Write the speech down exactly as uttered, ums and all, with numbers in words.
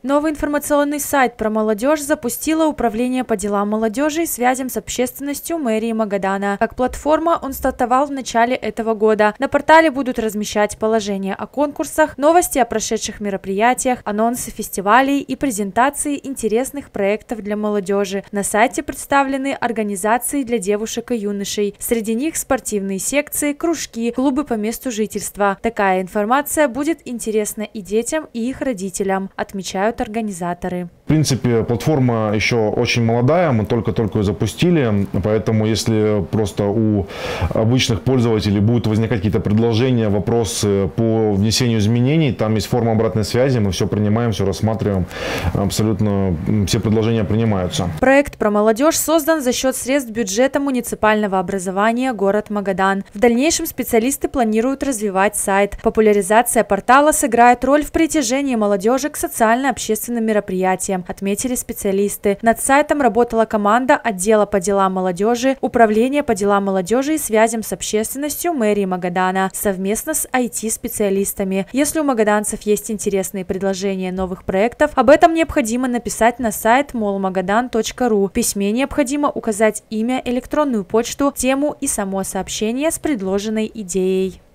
Новый информационный сайт про молодежь запустило Управление по делам молодежи и связям с общественностью мэрии Магадана. Как платформа он стартовал в начале этого года. На портале будут размещать положения о конкурсах, новости о прошедших мероприятиях, анонсы фестивалей и презентации интересных проектов для молодежи. На сайте представлены организации для девушек и юношей. Среди них спортивные секции, кружки, клубы по месту жительства. Такая информация будет интересна и детям, и их родителям, отмечают организаторы. В принципе, платформа еще очень молодая, мы только-только ее запустили, поэтому если просто у обычных пользователей будут возникать какие-то предложения, вопросы по внесению изменений, там есть форма обратной связи, мы все принимаем, все рассматриваем, абсолютно все предложения принимаются. Проект про молодежь создан за счет средств бюджета муниципального образования город Магадан. В дальнейшем специалисты планируют развивать сайт. Популяризация портала сыграет роль в притяжении молодежи к социально-общественным мероприятиям, отметили специалисты. Над сайтом работала команда отдела по делам молодежи, Управления по делам молодежи и связям с общественностью мэрии Магадана совместно с ай ти-специалистами. Если у магаданцев есть интересные предложения новых проектов, об этом необходимо написать на сайт мол магадан точка ру. В письме необходимо указать имя, электронную почту, тему и само сообщение с предложенной идеей.